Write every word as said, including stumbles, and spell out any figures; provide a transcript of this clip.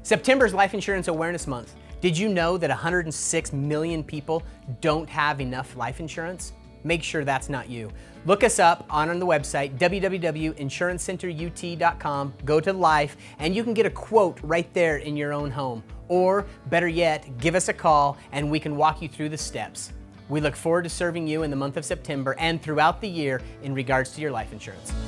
September is Life Insurance Awareness Month. Did you know that one hundred six million people don't have enough life insurance? Make sure that's not you. Look us up on, on the website, w w w dot insurance center u t dot com. Go to Life, and you can get a quote right there in your own home. Or, better yet, give us a call, and we can walk you through the steps. We look forward to serving you in the month of September and throughout the year in regards to your life insurance.